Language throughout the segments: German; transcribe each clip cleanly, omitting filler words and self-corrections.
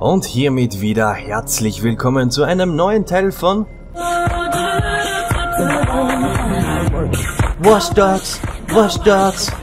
Und hiermit wieder herzlich willkommen zu einem neuen Teil von Watch Dogs, Watch Dogs.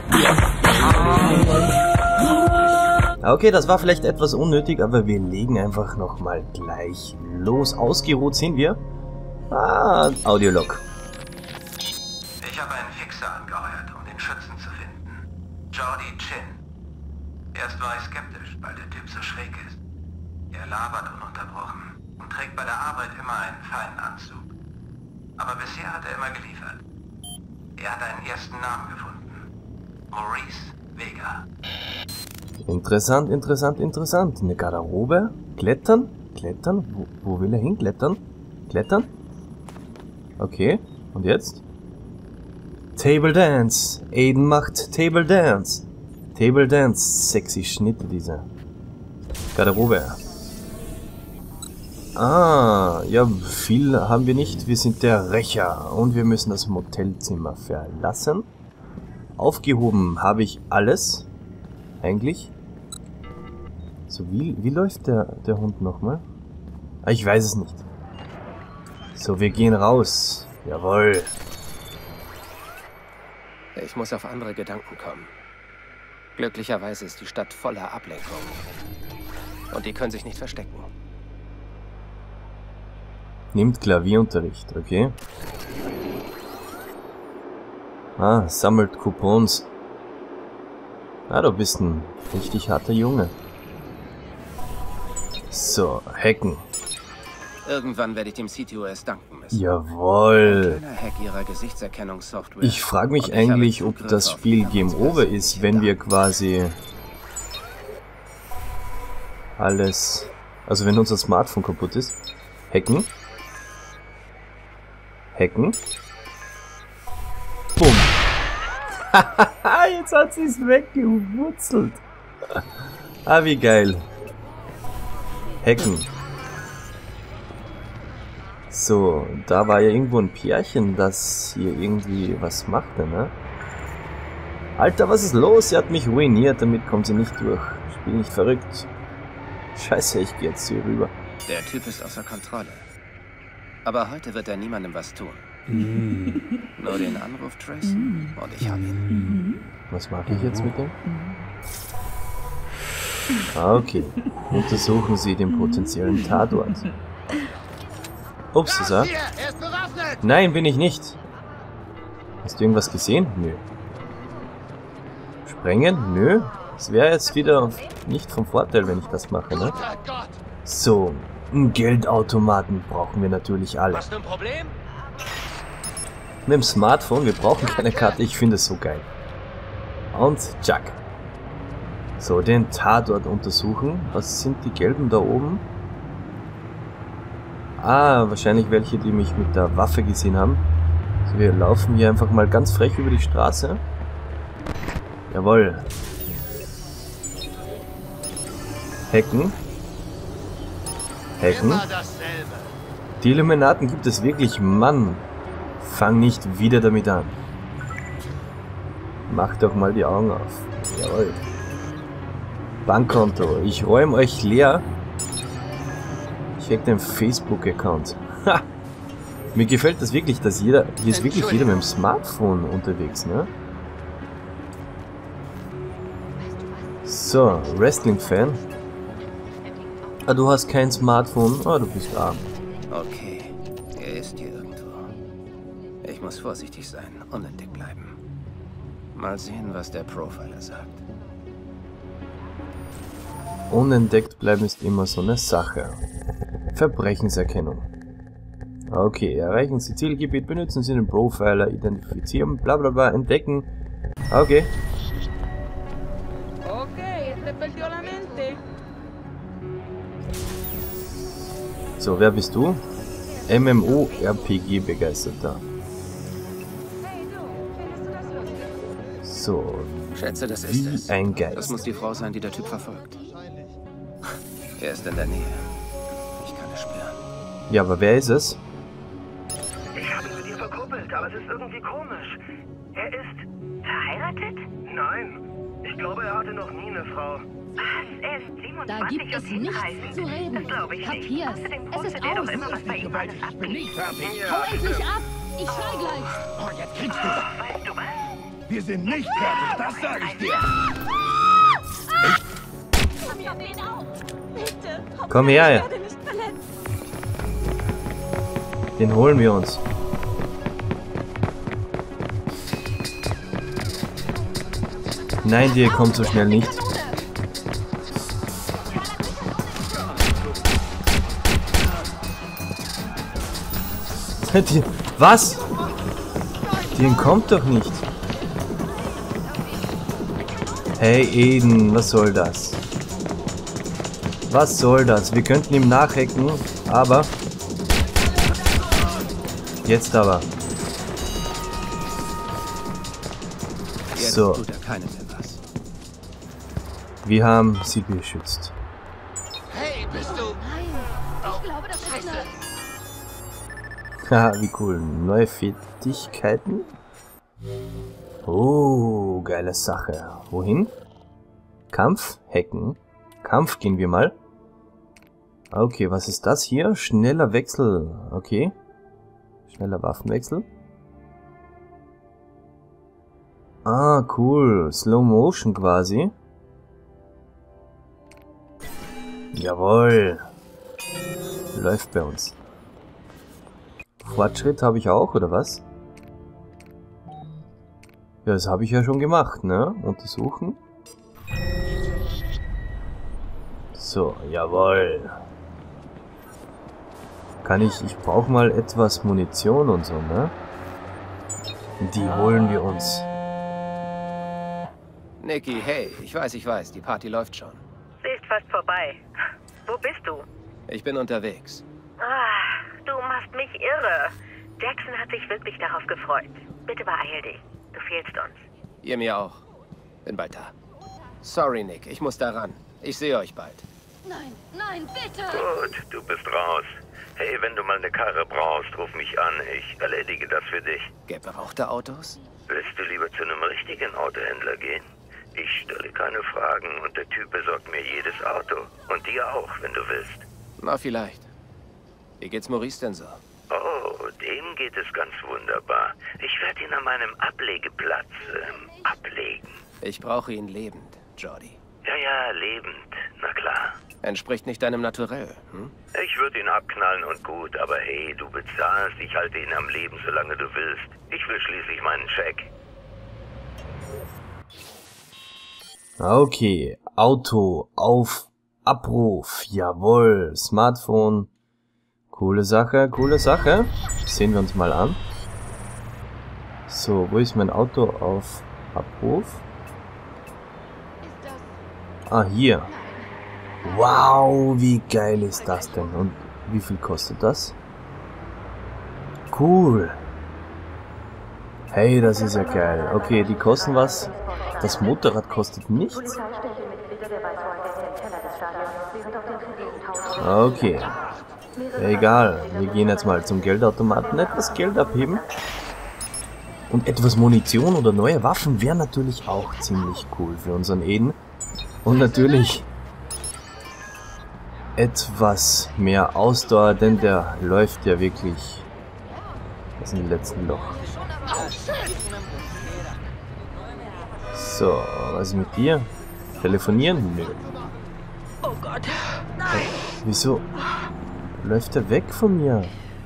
Okay, das war vielleicht etwas unnötig, aber wir legen einfach nochmal gleich los. Ausgeruht sind wir. Audiolog. Ich habe einen Fixer angeheuert, um den Schützen zu finden. Jordi Chin. Erst war ich skeptisch, weil der Typ so schräg ist. Er labert ununterbrochen und trägt bei der Arbeit immer einen feinen Anzug. Aber bisher hat er immer geliefert. Er hat einen ersten Namen gefunden. Maurice Vega. Interessant, interessant, interessant. Eine Garderobe? Klettern? Klettern? Wo will er hin? Klettern? Klettern? Okay. Und jetzt? Table Dance. Aiden macht Table Dance. Table Dance. Sexy Schnitte dieser Garderobe. Ja, viel haben wir nicht. Wir sind der Rächer und wir müssen das Motelzimmer verlassen. Aufgehoben habe ich alles. Eigentlich. So, wie läuft der Hund nochmal? Ich weiß es nicht. So, wir gehen raus. Jawohl. Ich muss auf andere Gedanken kommen. Glücklicherweise ist die Stadt voller Ablenkung. Und die können sich nicht verstecken. Nimmt Klavierunterricht, okay. Sammelt Coupons. Du bist ein richtig harter Junge. So, hacken. Irgendwann werde ich dem CTOS danken müssen. Jawohl. Ein kleiner Hack ihrer Gesichtserkennungssoftware. Ich frage mich eigentlich, ob das Spiel Game Over ist, wenn wir quasi alles... Also wenn unser Smartphone kaputt ist. Hacken. Hacken. Bumm. Jetzt hat sie es weggewurzelt. Wie geil. Hacken. So, da war ja irgendwo ein Pärchen, das hier irgendwie was machte, ne? Alter, was ist los? Sie hat mich ruiniert, damit kommt sie nicht durch. Ich bin nicht verrückt. Scheiße, ich gehe jetzt hier rüber. Der Typ ist außer Kontrolle. Aber heute wird er niemandem was tun. Nur den Anruf Trace und ich habe ihn. Was mache ich jetzt mit dem? Okay. Untersuchen Sie den potenziellen Tatort. Ups, ist Nein, bin ich nicht. Hast du irgendwas gesehen? Nö. Sprengen? Nö. Es wäre jetzt wieder nicht vom Vorteil, wenn ich das mache, ne? So, einen Geldautomaten brauchen wir natürlich alle. Hast du ein Problem? Mit dem Smartphone, wir brauchen keine Karte, ich finde es so geil. Und Jack. So, den Tatort untersuchen. Was sind die gelben da oben? Wahrscheinlich welche, die mich mit der Waffe gesehen haben. So, wir laufen hier einfach mal ganz frech über die Straße. Jawohl. Hacken. Hacken. Die Illuminaten gibt es wirklich, Mann. Fang nicht wieder damit an. Mach doch mal die Augen auf. Jawohl. Bankkonto. Ich räume euch leer. Ich hack den Facebook-Account. Mir gefällt das wirklich, dass jeder... Hier ist wirklich jeder mit dem Smartphone unterwegs, ne? So, Wrestling-Fan. Du hast kein Smartphone. Du bist arm. Okay, er ist hier irgendwo. Ich muss vorsichtig sein, unentdeckt bleiben. Mal sehen, was der Profiler sagt. Unentdeckt bleiben ist immer so eine Sache. Verbrechenserkennung. Okay, erreichen Sie Zielgebiet, benutzen Sie den Profiler, identifizieren, bla bla bla, entdecken. Okay. So, wer bist du? MMO-RPG-Begeisterter. So, Schätze, das ist wie es. ein Geist. Das muss die Frau sein, die der Typ verfolgt. Er ist in der Nähe. Ich kann es spüren. Ja, aber wer ist es? Ich habe ihn mit ihr verkuppelt, aber es ist irgendwie komisch. Er ist Verheiratet? Nein. Ich glaube, er hatte noch nie eine Frau. Er ist 27 Da gibt es und nichts 30. zu reden. Das glaube ich nicht. Kapiert. Außerdem Es postet ist er doch aus. immer, was bei ihm alles Ich bin nicht fertig. Hau endlich ab! Ich schrei gleich! Oh, jetzt kriegst du. Weißt du was? Wir sind nicht fertig, das sage ich dir. Komm her. Den holen wir uns. Nein, dir kommt so schnell nicht. Was? Den kommt doch nicht. Hey Eden, was soll das? Was soll das? Wir könnten ihm nachhacken, aber... Jetzt aber. Jetzt So. tut er keinem mehr was. Wir haben sie beschützt. Hey, bist du... Ich glaube, das ist eine... Haha, wie cool. Neue Fertigkeiten. Oh, geile Sache. Wohin? Kampf? Hacken. Kampf gehen wir mal. Okay, was ist das hier? Schneller Wechsel. Okay. Schneller Waffenwechsel. Ah, cool. Slow Motion quasi. Jawohl. Läuft bei uns. Fortschritt habe ich auch, oder was? Ja, das habe ich ja schon gemacht, ne? Untersuchen. So, jawohl. Kann ich brauche mal etwas Munition und so, ne? Die holen wir uns. Nikki, hey, ich weiß, die Party läuft schon. Sie ist fast vorbei. Wo bist du? Ich bin unterwegs. Ah, du machst mich irre. Jackson hat sich wirklich darauf gefreut. Bitte beeil dich. Du fehlst uns. Ihr mir auch. Bin bald da. Sorry, Nick, ich muss da ran. Ich sehe euch bald. Nein, nein, bitte! Gut, du bist raus. Hey, wenn du mal eine Karre brauchst, ruf mich an. Ich erledige das für dich. Gebrauchte Autos? Willst du lieber zu einem richtigen Autohändler gehen? Ich stelle keine Fragen und der Typ besorgt mir jedes Auto. Und dir auch, wenn du willst. Na, vielleicht. Wie geht's Maurice denn so? Oh, dem geht es ganz wunderbar. Ich werde ihn an meinem Ablegeplatz ablegen. Ich brauche ihn lebend, Jordi. Ja, lebend. Na klar. Entspricht nicht deinem Naturell, hm? Ich würde ihn abknallen und gut, aber hey, du bezahlst. Ich halte ihn am Leben, solange du willst. Ich will schließlich meinen Scheck. Okay, Auto auf Abruf. Jawohl, Smartphone. Coole Sache, coole Sache. Sehen wir uns mal an. So, wo ist mein Auto auf Abruf? Ah, hier. Wow, wie geil ist das denn? Und wie viel kostet das? Cool. Hey, das ist ja geil. Okay, die kosten was. Das Motorrad kostet nichts. Okay. Egal. Wir gehen jetzt mal zum Geldautomaten. Etwas Geld abheben. Und etwas Munition oder neue Waffen wäre natürlich auch ziemlich cool für unseren Eden. Und natürlich etwas mehr Ausdauer, denn der läuft ja wirklich aus dem letzten Loch. So, was ist mit dir? Telefonieren? Nö. Oh Gott. Nein. Wieso läuft er weg von mir?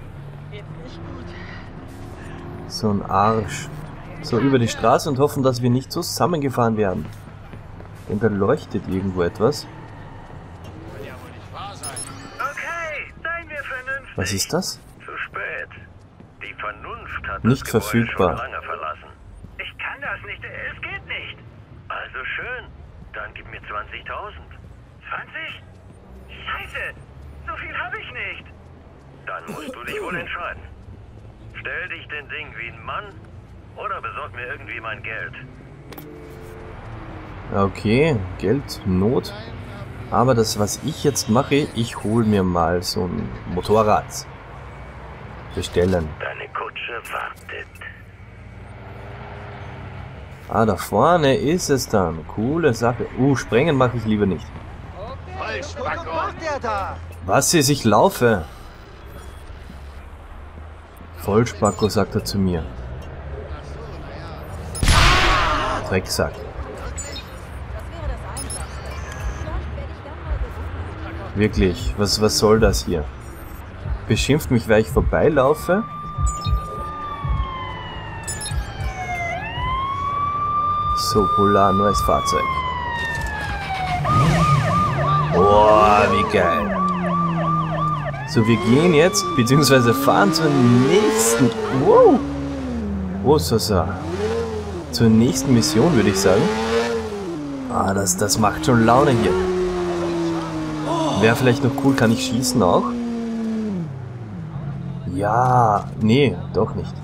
So ein Arsch. So über die Straße und hoffen, dass wir nicht zusammengefahren werden. Denn da leuchtet irgendwo etwas. Okay, seien wir vernünftig. Was ist das? Zu spät. Die Vernunft hat Nicht das Gebäude verfügbar. schon lange verlassen. Ich kann das nicht, es geht nicht. Also schön, dann gib mir 20.000. 20? Scheiße, so viel habe ich nicht. Dann musst du dich wohl entscheiden. Stell dich den Ding wie ein Mann oder besorg mir irgendwie mein Geld. Okay, Geld, Not. Aber das, was ich jetzt mache, ich hole mir mal so ein Motorrad. Bestellen. Deine Kutsche wartet. Ah, da vorne ist es dann. Coole Sache. Sprengen mache ich lieber nicht. Vollspacko. Was ist, ich laufe? Vollspacko, sagt er zu mir. Drecksack. Wirklich, was soll das hier? Beschimpft mich, weil ich vorbeilaufe? So, Polar, neues Fahrzeug. Boah, wie geil. So, wir gehen jetzt, beziehungsweise fahren zur nächsten... Wow! Oh, so. Zur nächsten Mission, würde ich sagen. Ah, das macht schon Laune hier. Wäre vielleicht noch cool, kann ich schießen auch? Ja, nee, doch nicht.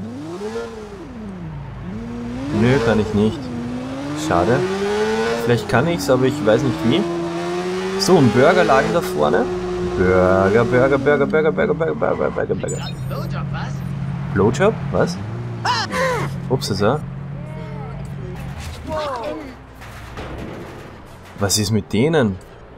Nö, kann ich nicht. Schade. Vielleicht kann ich's, aber ich weiß nicht wie. So, ein Burgerladen da vorne. Burger. Blowjob, was? Ups, was ist mit denen?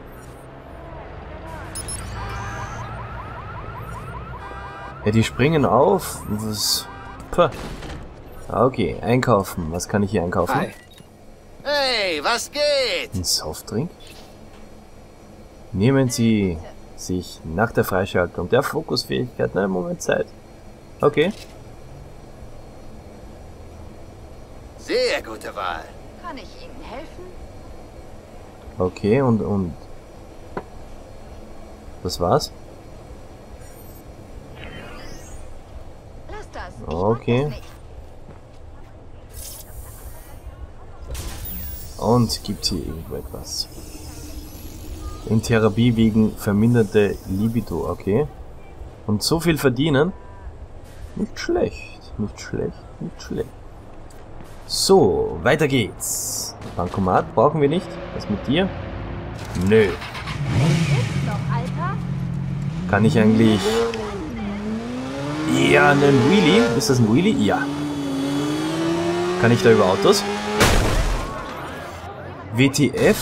Ja, die springen auf. Was? Puh. Okay, einkaufen. Was kann ich hier einkaufen? Hi. Hey, was geht? Ein Softdrink? Nehmen Sie sich nach der Freischaltung der Fokusfähigkeit einen Moment Zeit. Okay. Sehr gute Wahl. Kann ich Ihnen helfen? Okay, und... Das war's? Lass das. Ich Okay. mag das nicht. Und gibt hier irgendwo etwas? In Therapie wegen verminderte Libido, okay. Und so viel verdienen? Nicht schlecht, nicht schlecht, nicht schlecht. So, weiter geht's. Bankomat brauchen wir nicht. Was mit dir? Nö. Noch, Alter? Kann ich eigentlich... Ja, einen Wheelie? Ist das ein Wheelie? Ja. Kann ich da über Autos? WTF?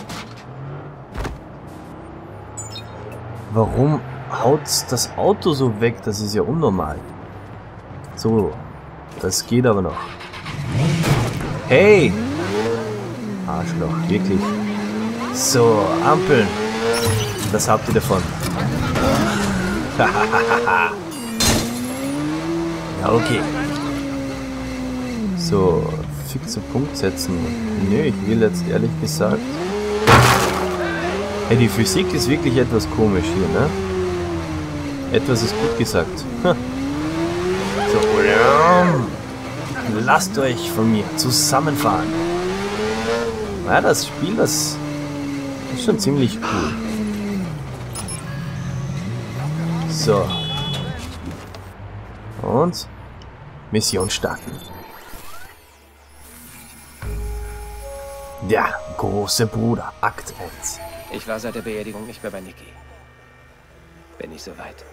Warum haut das Auto so weg? Das ist ja unnormal. So, das geht aber noch. Hey! Arschloch, wirklich. So, Ampeln. Das habt ihr davon. Ja, okay. So, fixe Punkt setzen. Nö, ich will jetzt ehrlich gesagt... Hey, die Physik ist wirklich etwas komisch hier, ne? Etwas ist gut gesagt. So, lasst euch von mir zusammenfahren. Ja, das Spiel, das ist schon ziemlich cool. So. Und Mission starten. Der große Bruder, Akt 1. Ich war seit der Beerdigung nicht mehr bei Nikki. Bin ich soweit.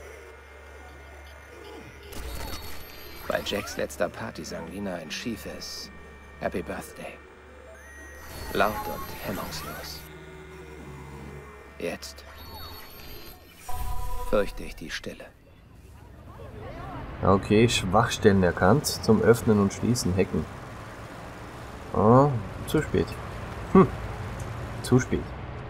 Bei Jacks letzter Party sang Lina ein schiefes Happy Birthday. Laut und hemmungslos. Jetzt fürchte ich die Stille. Okay, Schwachstellen erkannt. Zum Öffnen und Schließen hacken. Oh, zu spät. Zu spät.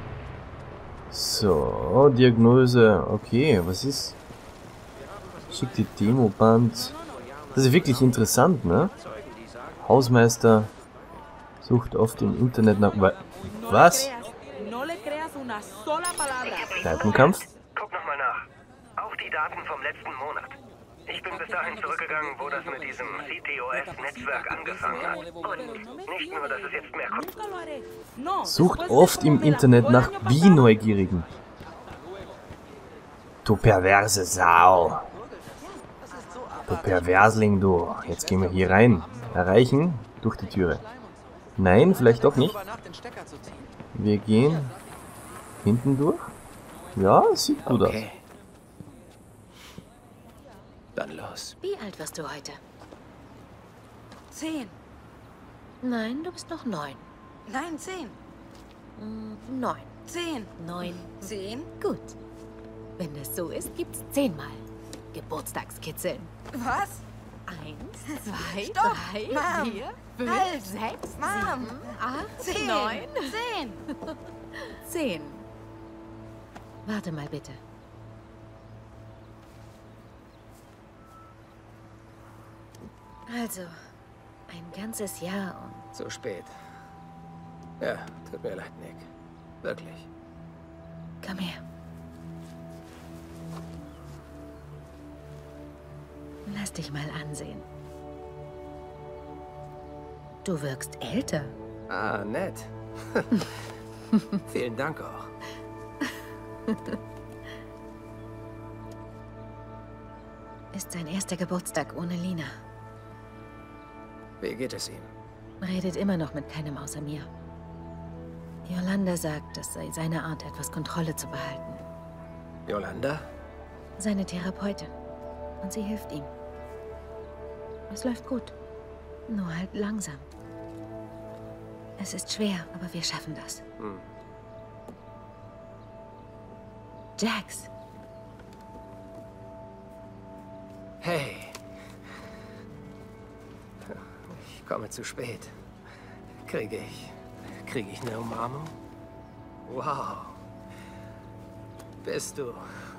So, Diagnose. Okay, was ist? Schickt die Demoband. Das ist wirklich interessant, ne? Hausmeister sucht oft im Internet nach... Was? Kneipenkampf? Guck nochmal nach. Auch die Daten vom letzten Monat. Ich bin bis dahin zurückgegangen, wo das mit diesem CTOS-Netzwerk angefangen hat. Und nicht nur, dass es jetzt mehr kommt. Sucht oft im Internet nach Bi-Neugierigen. Du perverse Sau. Du Perversling, du. Jetzt gehen wir hier rein. Erreichen durch die Türe. Nein, vielleicht doch nicht. Wir gehen hinten durch. Ja, sieht gut aus. Dann los. Wie alt wirst du heute? 10. Nein, du bist noch 9. Nein, 10. 9. 10. 9. 10. Gut. Wenn das so ist, gibt's 10-mal Geburtstagskitzeln. Was? 1, 2, Stopp! 3, Mom! 4, 5, Halt! 6, Mom! 7, 8, 10. 9, 10. 10. Warte mal bitte. Also, ein ganzes Jahr und... Zu spät. Ja, tut mir leid, Nick. Wirklich. Komm her. Lass dich mal ansehen. Du wirkst älter. Ah, nett. Vielen Dank auch. Ist sein erster Geburtstag ohne Lina. Wie geht es ihm? Redet immer noch mit keinem außer mir. Yolanda sagt, es sei seine Art, etwas Kontrolle zu behalten. Yolanda? Seine Therapeutin. Und sie hilft ihm. Es läuft gut. Nur halt langsam. Es ist schwer, aber wir schaffen das. Jax. Hey. Ich komme zu spät. Kriege ich eine Umarmung? Wow. Bist du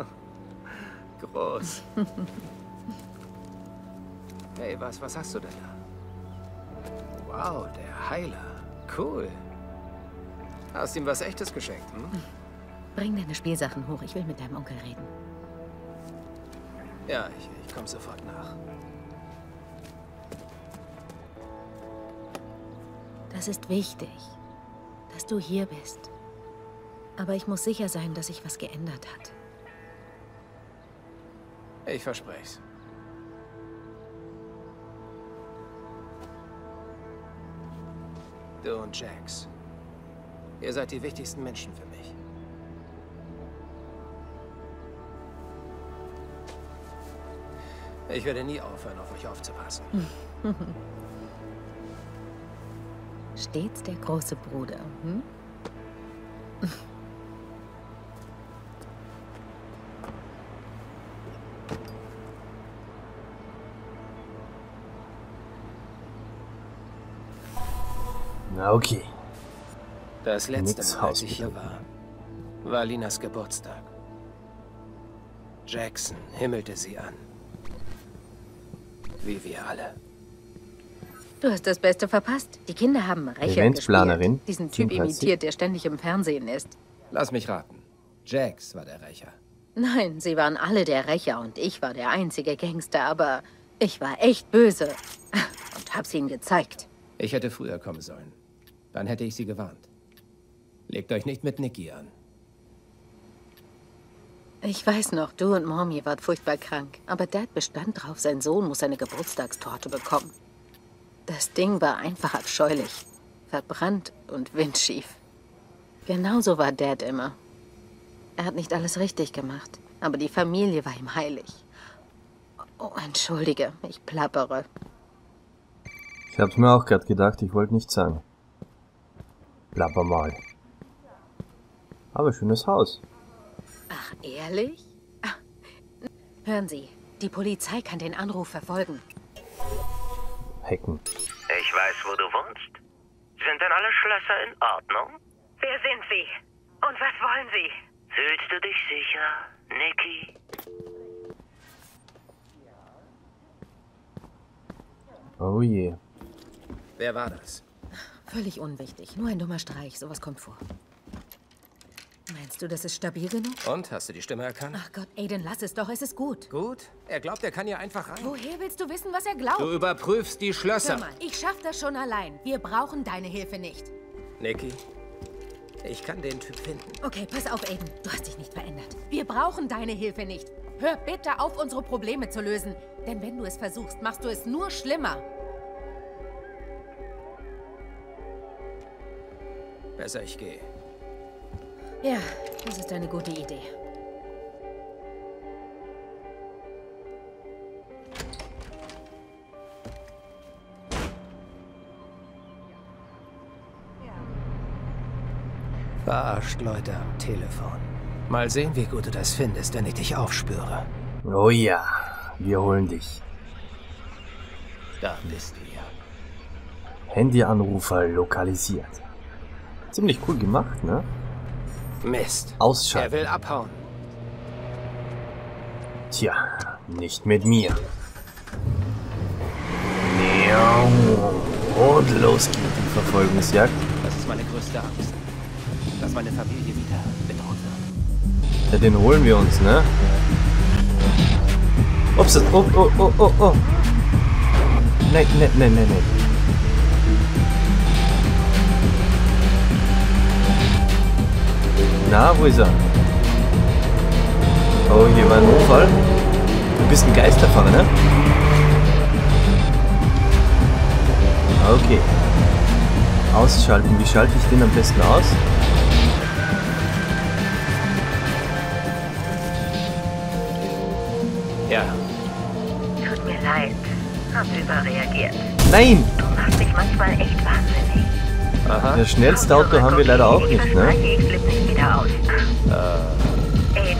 groß. Hey, was hast du denn da? Wow, der Heiler. Cool. Hast ihm was Echtes geschenkt, hm? Bring deine Spielsachen hoch. Ich will mit deinem Onkel reden. Ja, ich komme sofort nach. Das ist wichtig, dass du hier bist. Aber ich muss sicher sein, dass sich was geändert hat. Ich verspreche es. Du und Jax. Ihr seid die wichtigsten Menschen für mich. Ich werde nie aufhören, auf euch aufzupassen. Stets der große Bruder, hm? Na okay. Das letzte Nix Mal, als ich Haus, hier war Linas Geburtstag. Jackson himmelte sie an. Wie wir alle. Du hast das Beste verpasst. Die Kinder haben Rächer Eventsplanerin. gespielt. Diesen Typ 37. imitiert, der ständig im Fernsehen ist. Lass mich raten. Jax war der Rächer. Nein, sie waren alle der Rächer und ich war der einzige Gangster, aber ich war echt böse. Und hab's ihnen gezeigt. Ich hätte früher kommen sollen. Dann hätte ich sie gewarnt. Legt euch nicht mit Nikki an. Ich weiß noch, du und Mommy wart furchtbar krank. Aber Dad bestand drauf, sein Sohn muss eine Geburtstagstorte bekommen. Das Ding war einfach abscheulich. Verbrannt und windschief. Genauso war Dad immer. Er hat nicht alles richtig gemacht. Aber die Familie war ihm heilig. Oh, entschuldige, ich plappere. Ich hab's mir auch gerade gedacht, ich wollte nichts sagen. Plapper mal. Aber schönes Haus. Ach, ehrlich? Ah, hören Sie, die Polizei kann den Anruf verfolgen. Hacken. Ich weiß, wo du wohnst. Sind denn alle Schlösser in Ordnung? Wer sind Sie? Und was wollen Sie? Fühlst du dich sicher, Nikki? Oh je. Wer war das? Völlig unwichtig, nur ein dummer Streich, sowas kommt vor. Meinst du, das ist stabil genug? Und, hast du die Stimme erkannt? Ach Gott, Aiden, lass es doch, es ist gut. Gut. Er glaubt, er kann hier einfach rein. Woher willst du wissen, was er glaubt? Du überprüfst die Schlösser. Hör mal, ich schaff das schon allein. Wir brauchen deine Hilfe nicht. Nikki, ich kann den Typ finden. Okay, pass auf, Aiden. Du hast dich nicht verändert. Wir brauchen deine Hilfe nicht. Hör bitte auf, unsere Probleme zu lösen. Denn wenn du es versuchst, machst du es nur schlimmer. Besser, ich gehe. Ja, das ist eine gute Idee. Verarscht Leute am Telefon. Mal sehen, wie gut du das findest, wenn ich dich aufspüre. Oh ja, wir holen dich. Da bist du. Handyanrufer lokalisiert. Ziemlich cool gemacht, ne? Mist. Ausschalten. Er will abhauen. Tja, nicht mit mir. Und los geht die Verfolgungsjagd. Das ist meine größte Angst. Dass meine Familie wieder bedroht wird. Ja, den holen wir uns, ne? Ups, oh. Nein. Na, wo ist er? Oh, hier war ein Unfall. Du bist ein Geisterfahrer, ne? Okay. Ausschalten. Wie schalte ich den am besten aus? Ja. Tut mir leid. Hab überreagiert. Nein! Du machst mich manchmal echt wahnsinnig. Aha. Das schnellste Auto haben wir leider auch nicht, ne? Ich flippe nicht wieder aus. Aiden?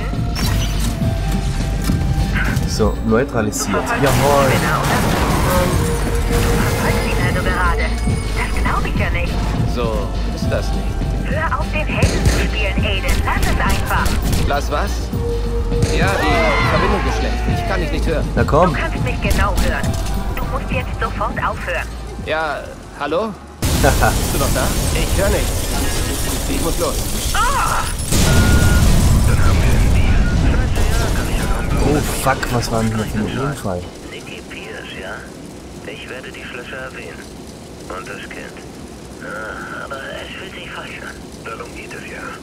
So, neutralisiert. Jawohl. Genau, oder? Du verfolgst ihn also gerade. Das glaube ich ja nicht. So ist das nicht. Hör auf, den Helden zu spielen, Aiden. Lass es einfach. Lass was? Ja, die Verbindung ist schlecht. Ich kann dich nicht hören. Na Du komm. kannst mich genau hören. Du musst jetzt sofort aufhören. Ja, hallo? Bist du noch da? Ich höre nichts. Ich muss los. Oh fuck, was war denn hier für ein Unfall? Nicky Pierce, ja? Ich werde die Schlösser erwähnen. Und das Kind. Aber es fühlt sich falsch an. Darum geht es ja.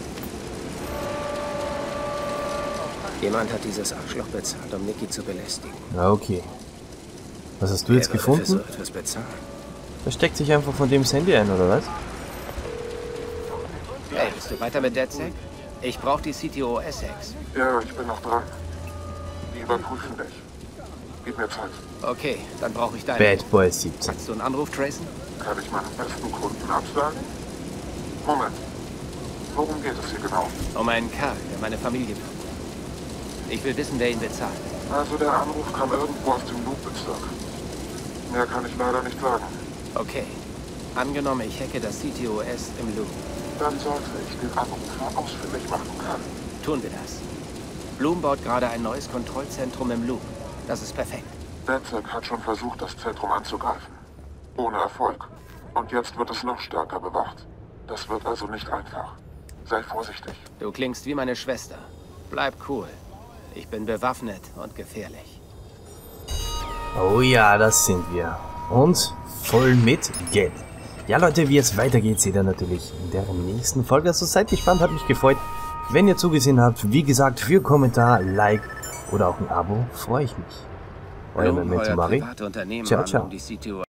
Jemand hat dieses Arschloch bezahlt, um Nicky zu belästigen. Na okay. Was hast du jetzt Wer würde für gefunden? so etwas bezahlen? Da steckt sich einfach von dem das Handy ein, oder was? Hey, bist du weiter mit DedSec? Ich brauche die CTO Essex. Ja, ich bin noch dran. Die überprüfen dich. Gib mir Zeit. Okay, dann brauche ich deine. Bad Boy 17. Kannst du einen Anruf tracen? Kann ich meinen besten Kunden absagen? Moment. Worum geht es hier genau? Um einen Kerl, der meine Familie betrifft. Ich will wissen, wer ihn bezahlt. Also der Anruf kam irgendwo aus dem Loop-Bezirk. Mehr kann ich leider nicht sagen. Okay. Angenommen, ich hacke das CTOS im Loop. Dann sollte ich den Anrufer ausfindig machen können. Tun wir das. Bloom baut gerade ein neues Kontrollzentrum im Loop. Das ist perfekt. DedSec hat schon versucht, das Zentrum anzugreifen. Ohne Erfolg. Und jetzt wird es noch stärker bewacht. Das wird also nicht einfach. Sei vorsichtig. Du klingst wie meine Schwester. Bleib cool. Ich bin bewaffnet und gefährlich. Oh ja, das sind wir. Und voll mit Geld. Ja Leute, wie es weitergeht, seht ihr natürlich in der nächsten Folge. Also seid gespannt, hat mich gefreut. Wenn ihr zugesehen habt, wie gesagt, für Kommentar, Like oder auch ein Abo, freue ich mich. Euer Bloom Memento heuert Mari. private Unternehmen Ciao, an, ciao. um die CTO